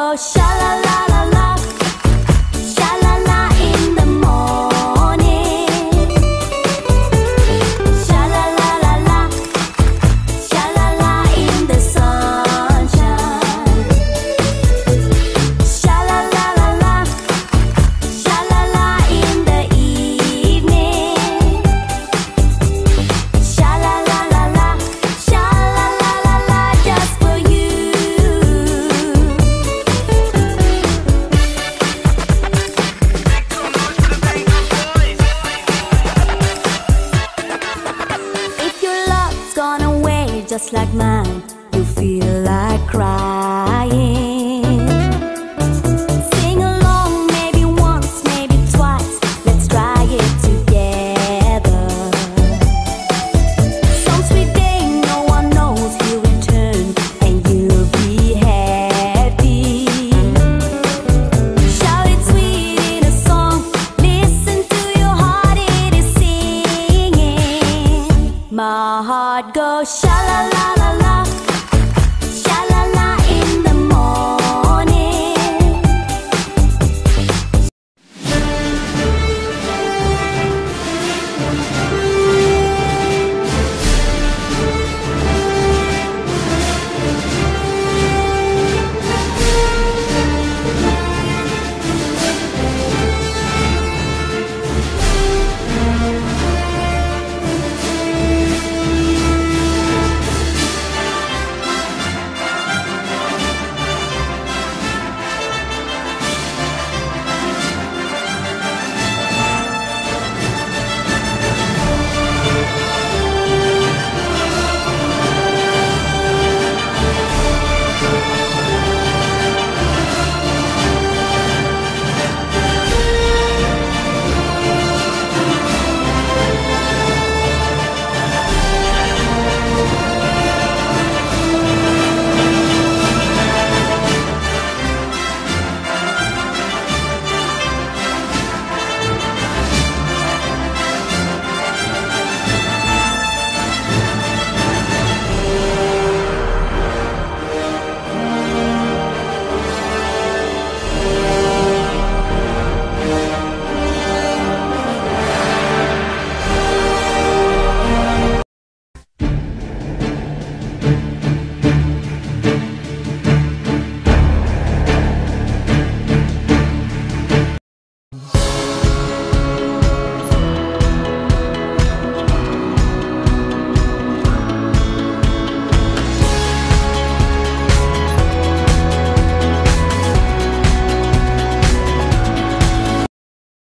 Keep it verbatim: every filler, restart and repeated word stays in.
sha la la la la, sha la la in the morning, sha la la la la, sha la la in the sunshine, sha la la la la, sha la la in the evening, sha la la la la, sha la la la la, just for you. If your love's gone away just like mine, you feel like crying.